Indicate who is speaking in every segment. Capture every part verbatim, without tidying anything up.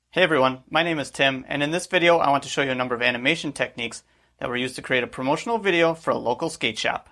Speaker 1: Hey everyone, my name is Tim, and in this video I want to show you a number of animation techniques that were used to create a promotional video for a local skate shop.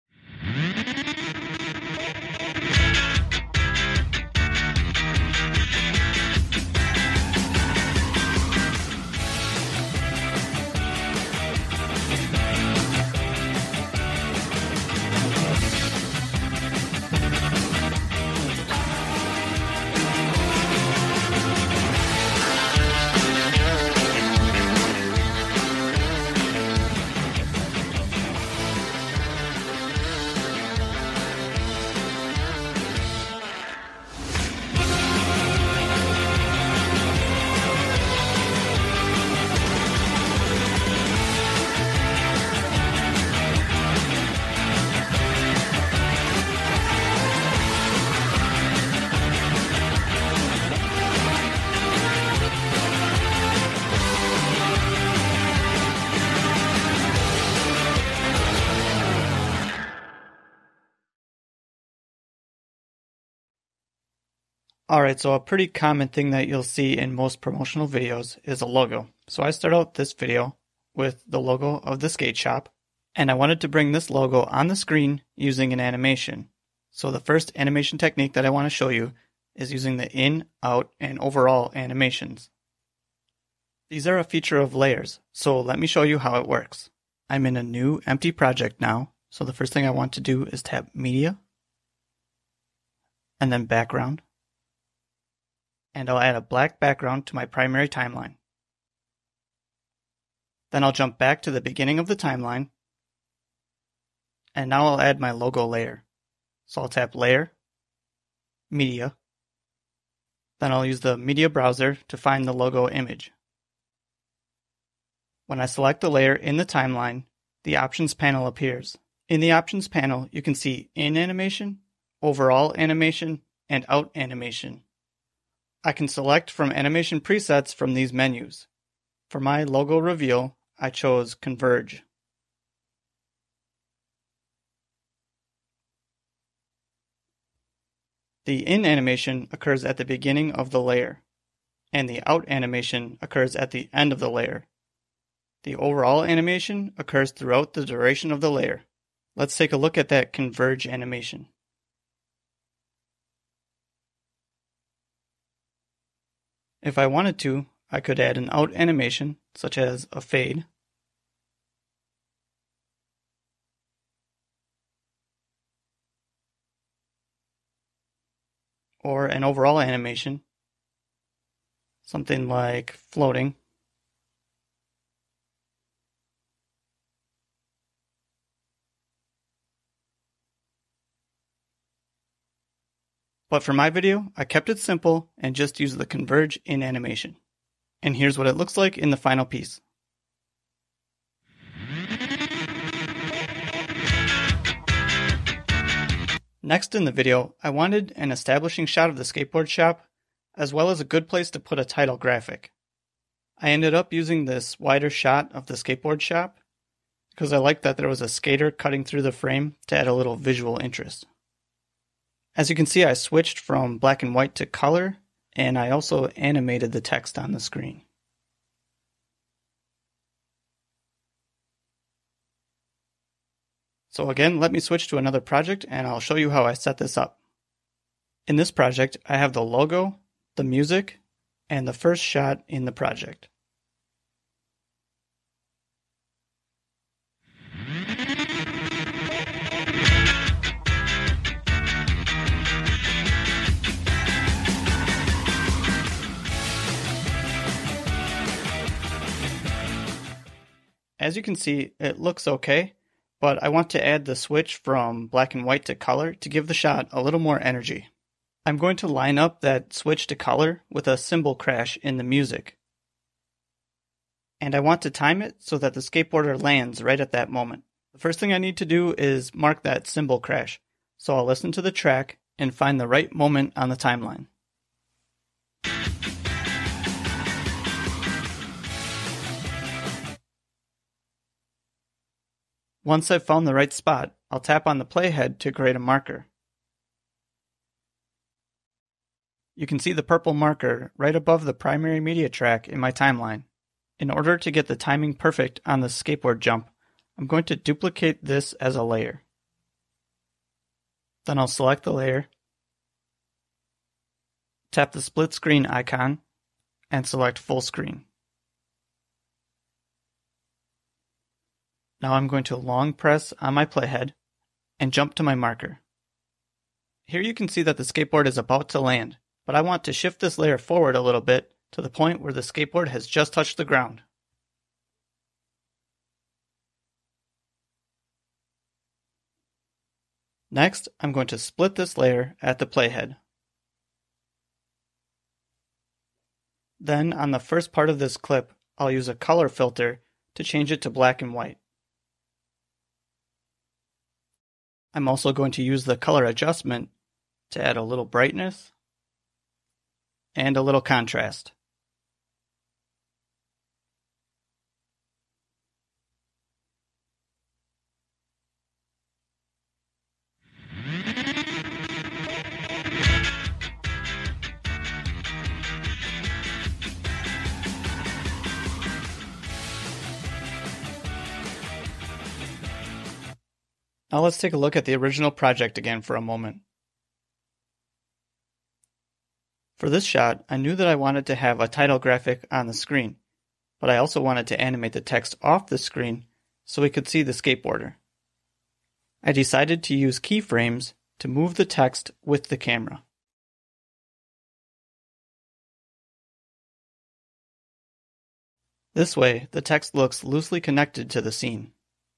Speaker 1: Alright, so a pretty common thing that you'll see in most promotional videos is a logo. So I start out this video with the logo of the skate shop, and I wanted to bring this logo on the screen using an animation. So the first animation technique that I want to show you is using the in, out, and overall animations. These are a feature of layers, so let me show you how it works. I'm in a new empty project now, so the first thing I want to do is tap Media, and then Background. And I'll add a black background to my primary timeline. Then I'll jump back to the beginning of the timeline, and now I'll add my logo layer. So I'll tap Layer, Media, then I'll use the Media browser to find the logo image. When I select the layer in the timeline, the Options panel appears. In the Options panel, you can see In Animation, Overall Animation, and Out Animation. I can select from animation presets from these menus. For my logo reveal, I chose Converge. The in animation occurs at the beginning of the layer, and the out animation occurs at the end of the layer. The overall animation occurs throughout the duration of the layer. Let's take a look at that Converge animation. If I wanted to, I could add an out animation, such as a fade, or an overall animation, something like floating, but for my video, I kept it simple and just used the Converge in animation. And here's what it looks like in the final piece. Next in the video, I wanted an establishing shot of the skateboard shop, as well as a good place to put a title graphic. I ended up using this wider shot of the skateboard shop, because I liked that there was a skater cutting through the frame to add a little visual interest. As you can see, I switched from black and white to color, and I also animated the text on the screen. So again, let me switch to another project and I'll show you how I set this up. In this project, I have the logo, the music, and the first shot in the project. As you can see, it looks okay, but I want to add the switch from black and white to color to give the shot a little more energy. I'm going to line up that switch to color with a cymbal crash in the music. And I want to time it so that the skateboarder lands right at that moment. The first thing I need to do is mark that cymbal crash, so I'll listen to the track and find the right moment on the timeline. Once I've found the right spot, I'll tap on the playhead to create a marker. You can see the purple marker right above the primary media track in my timeline. In order to get the timing perfect on the skateboard jump, I'm going to duplicate this as a layer. Then I'll select the layer, tap the split screen icon, and select full screen. Now I'm going to long press on my playhead and jump to my marker. Here you can see that the skateboard is about to land, but I want to shift this layer forward a little bit to the point where the skateboard has just touched the ground. Next, I'm going to split this layer at the playhead. Then, on the first part of this clip, I'll use a color filter to change it to black and white. I'm also going to use the color adjustment to add a little brightness and a little contrast. Now let's take a look at the original project again for a moment. For this shot, I knew that I wanted to have a title graphic on the screen, but I also wanted to animate the text off the screen so we could see the skateboarder. I decided to use keyframes to move the text with the camera. This way, the text looks loosely connected to the scene.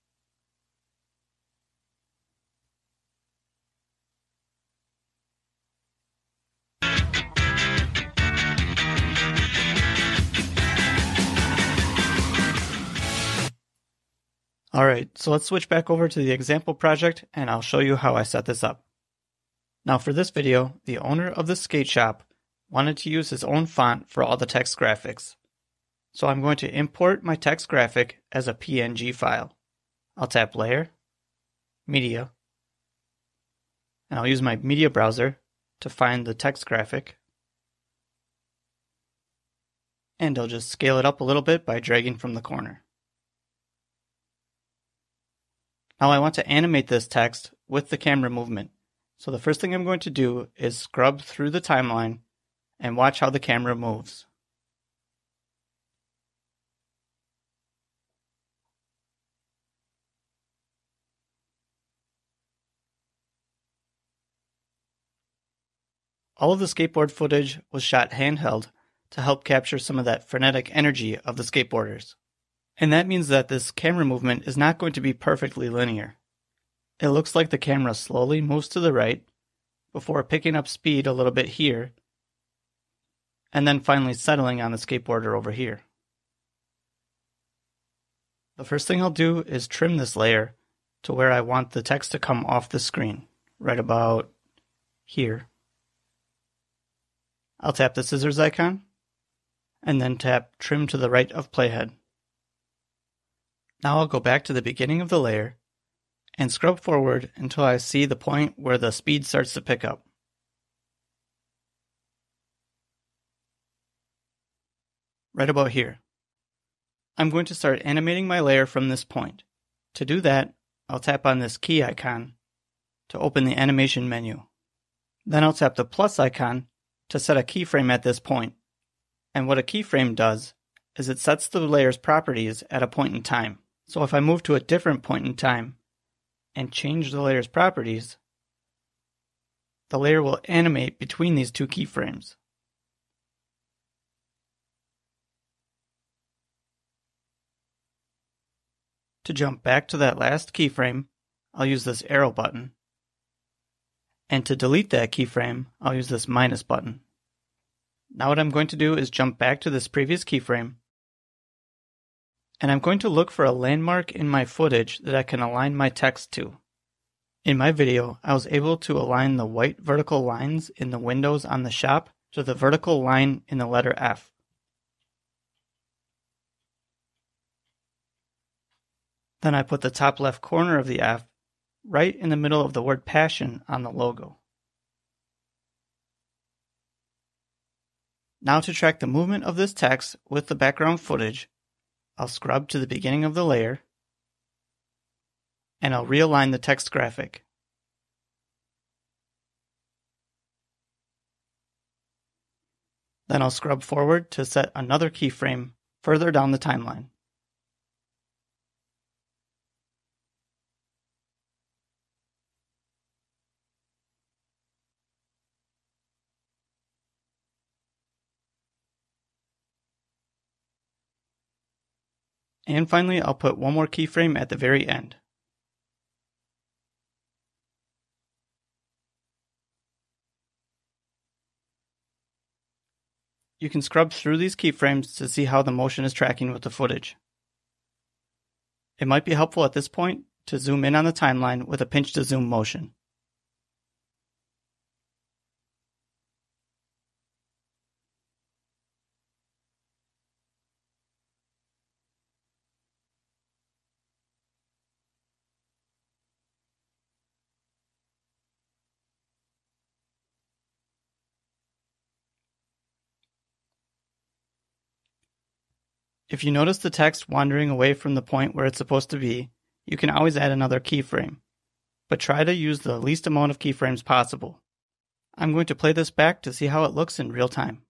Speaker 1: Alright, so let's switch back over to the example project and I'll show you how I set this up. Now for this video, the owner of the skate shop wanted to use his own font for all the text graphics. So I'm going to import my text graphic as a P N G file. I'll tap Layer, Media, and I'll use my media browser to find the text graphic. And I'll just scale it up a little bit by dragging from the corner. Now I want to animate this text with the camera movement. So the first thing I'm going to do is scrub through the timeline and watch how the camera moves. All of the skateboard footage was shot handheld to help capture some of that frenetic energy of the skateboarders. And that means that this camera movement is not going to be perfectly linear. It looks like the camera slowly moves to the right before picking up speed a little bit here and then finally settling on the skateboarder over here. The first thing I'll do is trim this layer to where I want the text to come off the screen, right about here. I'll tap the scissors icon and then tap Trim to the right of Playhead. Now I'll go back to the beginning of the layer and scrub forward until I see the point where the speed starts to pick up. Right about here. I'm going to start animating my layer from this point. To do that, I'll tap on this key icon to open the animation menu. Then I'll tap the plus icon to set a keyframe at this point. And what a keyframe does is it sets the layer's properties at a point in time. So if I move to a different point in time and change the layer's properties, the layer will animate between these two keyframes. To jump back to that last keyframe, I'll use this arrow button. And to delete that keyframe, I'll use this minus button. Now what I'm going to do is jump back to this previous keyframe, and I'm going to look for a landmark in my footage that I can align my text to. In my video, I was able to align the white vertical lines in the windows on the shop to the vertical line in the letter F. Then I put the top left corner of the F right in the middle of the word passion on the logo. Now to track the movement of this text with the background footage, I'll scrub to the beginning of the layer, and I'll realign the text graphic. Then I'll scrub forward to set another keyframe further down the timeline. And finally, I'll put one more keyframe at the very end. You can scrub through these keyframes to see how the motion is tracking with the footage. It might be helpful at this point to zoom in on the timeline with a pinch to zoom motion. If you notice the text wandering away from the point where it's supposed to be, you can always add another keyframe, but try to use the least amount of keyframes possible. I'm going to play this back to see how it looks in real time.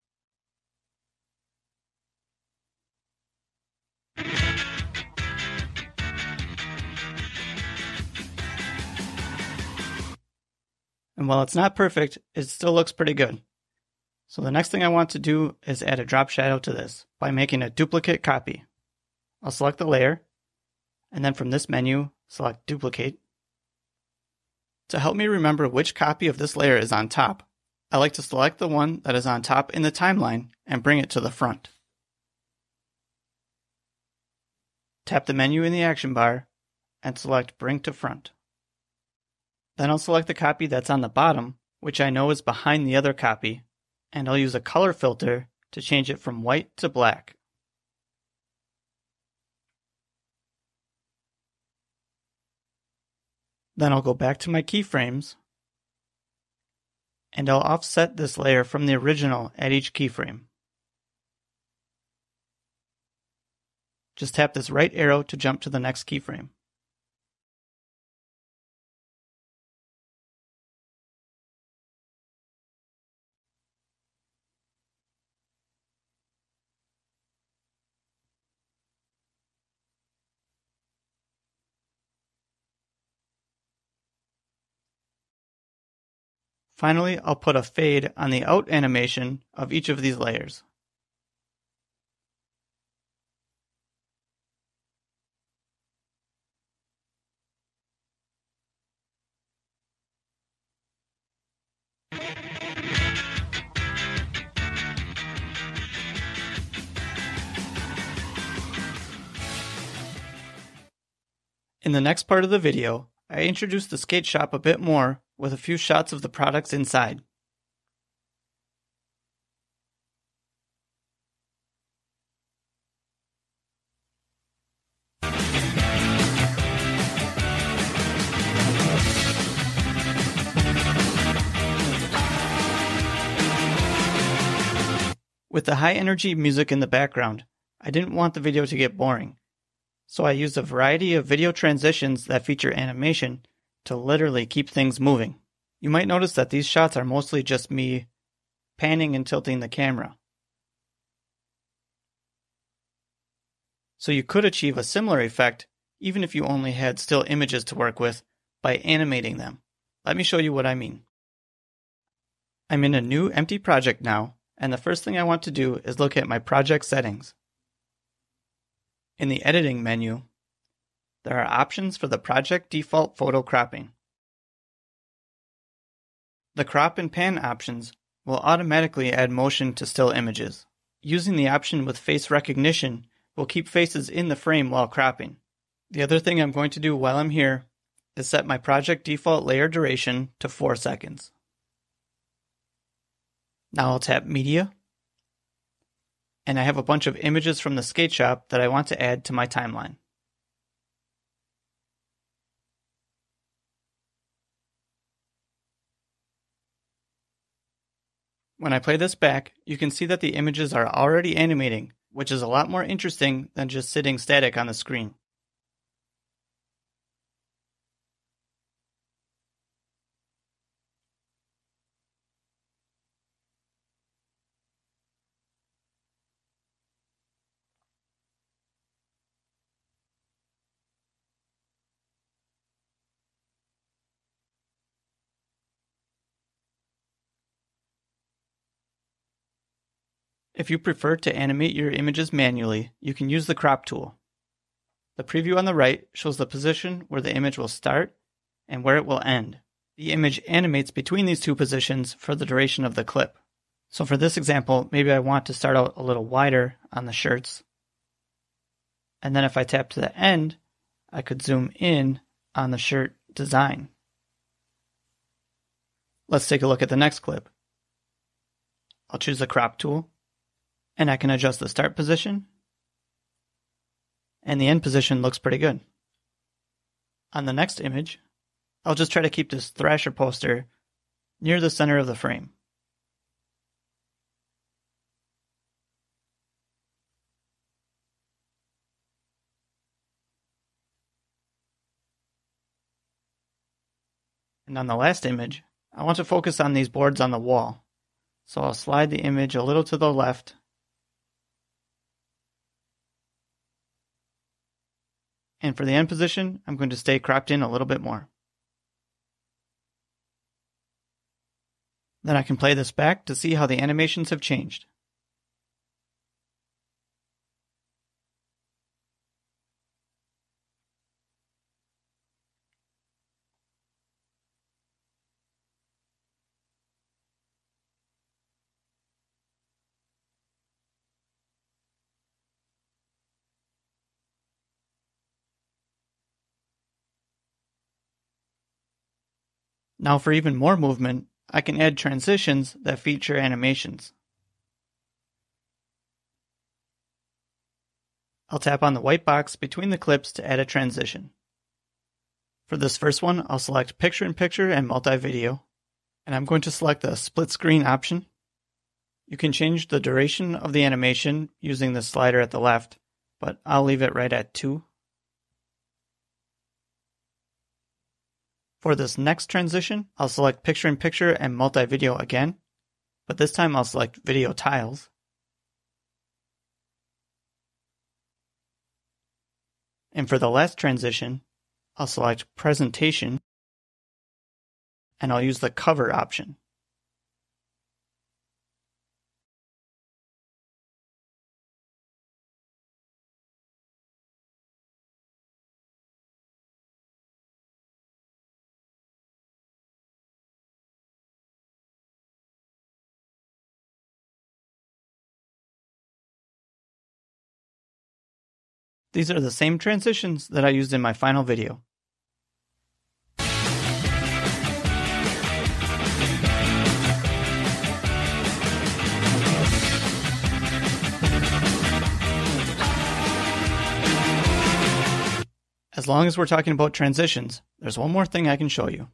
Speaker 1: And while it's not perfect, it still looks pretty good. So the next thing I want to do is add a drop shadow to this by making a duplicate copy. I'll select the layer, and then from this menu, select Duplicate. To help me remember which copy of this layer is on top, I like to select the one that is on top in the timeline and bring it to the front. Tap the menu in the action bar and select Bring to Front. Then I'll select the copy that's on the bottom, which I know is behind the other copy, and I'll use a color filter to change it from white to black. Then I'll go back to my keyframes, and I'll offset this layer from the original at each keyframe. Just tap this right arrow to jump to the next keyframe. Finally, I'll put a fade on the out animation of each of these layers. In the next part of the video, I introduce the skate shop a bit more with a few shots of the products inside. With the high energy music in the background, I didn't want the video to get boring, so I used a variety of video transitions that feature animation to literally keep things moving. You might notice that these shots are mostly just me panning and tilting the camera. So you could achieve a similar effect even if you only had still images to work with by animating them. Let me show you what I mean. I'm in a new empty project now, and the first thing I want to do is look at my project settings. In the editing menu, there are options for the project default photo cropping. The crop and pan options will automatically add motion to still images. Using the option with face recognition will keep faces in the frame while cropping. The other thing I'm going to do while I'm here is set my project default layer duration to four seconds. Now I'll tap Media, and I have a bunch of images from the skate shop that I want to add to my timeline. When I play this back, you can see that the images are already animating, which is a lot more interesting than just sitting static on the screen. If you prefer to animate your images manually, you can use the crop tool. The preview on the right shows the position where the image will start and where it will end. The image animates between these two positions for the duration of the clip. So for this example, maybe I want to start out a little wider on the shirts. And then if I tap to the end, I could zoom in on the shirt design. Let's take a look at the next clip. I'll choose the crop tool, and I can adjust the start position, and the end position looks pretty good. On the next image, I'll just try to keep this Thrasher poster near the center of the frame. And on the last image, I want to focus on these boards on the wall. So I'll slide the image a little to the left. And for the end position, I'm going to stay cropped in a little bit more. Then I can play this back to see how the animations have changed. Now for even more movement, I can add transitions that feature animations. I'll tap on the white box between the clips to add a transition. For this first one, I'll select Picture-in-Picture and Multi-Video, and I'm going to select the Split Screen option. You can change the duration of the animation using the slider at the left, but I'll leave it right at two. For this next transition, I'll select Picture-in-Picture and Multi-Video again, but this time I'll select Video Tiles. And for the last transition, I'll select Presentation, and I'll use the Cover option. These are the same transitions that I used in my final video. As long as we're talking about transitions, there's one more thing I can show you.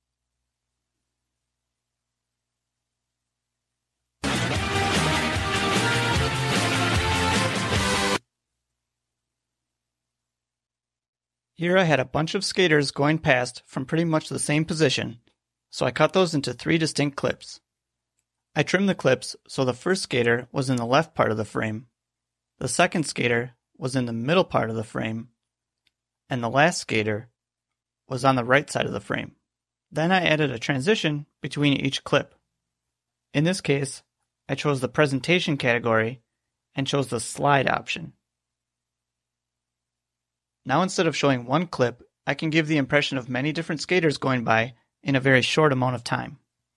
Speaker 1: Here I had a bunch of skaters going past from pretty much the same position, so I cut those into three distinct clips. I trimmed the clips so the first skater was in the left part of the frame, the second skater was in the middle part of the frame, and the last skater was on the right side of the frame. Then I added a transition between each clip. In this case, I chose the Presentation category and chose the Slide option. Now instead of showing one clip, I can give the impression of many different skaters going by in a very short amount of time.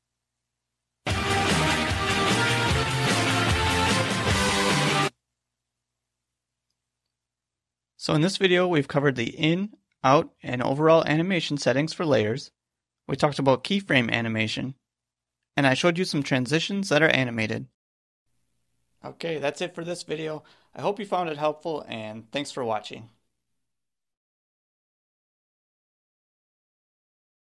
Speaker 1: So in this video, we've covered the in, out, and overall animation settings for layers. We talked about keyframe animation, and I showed you some transitions that are animated. Okay, that's it for this video. I hope you found it helpful, and thanks for watching.